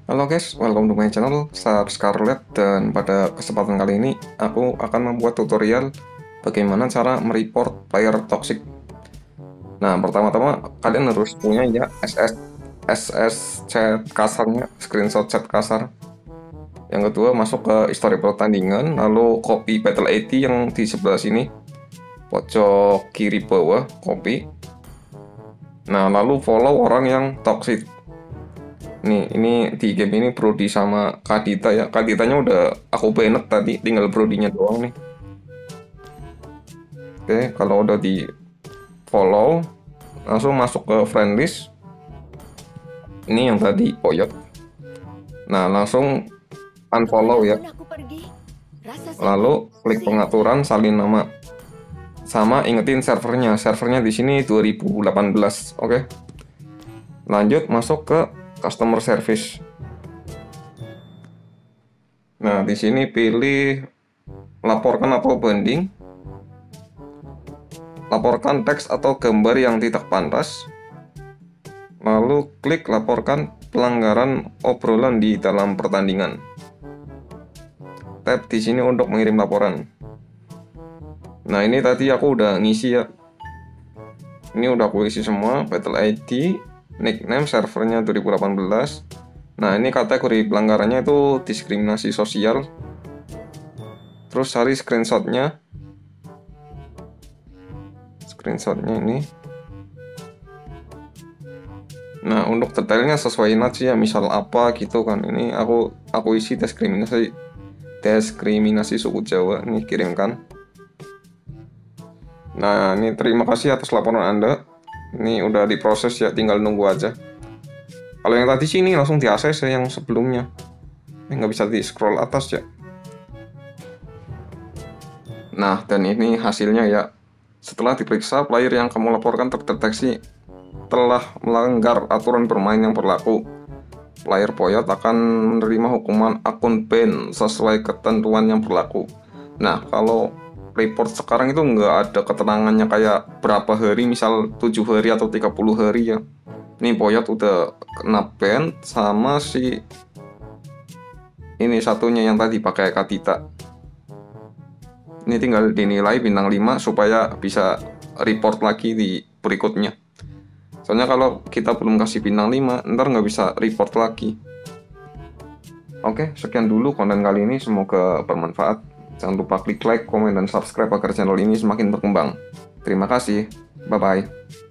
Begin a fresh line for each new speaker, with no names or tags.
Halo guys, welcome to my channel, Scarlet, dan pada kesempatan kali ini aku akan membuat tutorial bagaimana cara mereport player toxic. Nah, pertama-tama kalian harus punya ya SS chat kasarnya, screenshot chat kasar. Yang kedua, masuk ke histori pertandingan, lalu copy battle ID yang di sebelah sini, pojok kiri bawah, copy. Nah, lalu follow orang yang toxic. Nih, ini di game ini Brody sama Kadita ya. Kaditanya udah aku banned tadi, tinggal Brodinya doang nih. Oke, kalau udah di follow, langsung masuk ke friend list. Ini yang tadi Poyot. Nah, langsung unfollow ya. Lalu klik pengaturan, salin nama. Sama ingetin servernya. Servernya di sini 2018, oke. Lanjut masuk ke customer service. Nah, di sini pilih laporkan atau banding. Laporkan teks atau gambar yang tidak pantas. Lalu klik laporkan pelanggaran obrolan di dalam pertandingan. Tap di sini untuk mengirim laporan. Nah, ini tadi aku udah ngisi ya. Ini udah aku isi semua, battle ID, nickname servernya 2018. Nah, ini kategori pelanggarannya itu diskriminasi sosial. Terus cari screenshotnya. Screenshotnya ini. Nah, untuk detailnya sesuaiin aja ya, misal apa gitu kan. Ini aku isi diskriminasi suku Jawa. Ini kirimkan. Nah, ini terima kasih atas laporan Anda. Ini udah diproses ya, tinggal nunggu aja. Kalau yang tadi sini langsung di ACC yang sebelumnya. Ini nggak bisa di scroll atas ya. Nah, dan ini hasilnya ya. Setelah diperiksa, player yang kamu laporkan terdeteksi telah melanggar aturan bermain yang berlaku. Player Poyot akan menerima hukuman akun ban sesuai ketentuan yang berlaku. Nah, kalau report sekarang itu nggak ada keterangannya kayak berapa hari, misal 7 hari atau 30 hari ya. Ini Poyot udah kena ban sama si ini satunya yang tadi pakai Kadita. Ini tinggal dinilai bintang 5 supaya bisa report lagi di berikutnya. Soalnya kalau kita belum kasih bintang 5, ntar nggak bisa report lagi. Oke, sekian dulu konten kali ini, semoga bermanfaat. Jangan lupa klik like, komen, dan subscribe agar channel ini semakin berkembang. Terima kasih, bye-bye.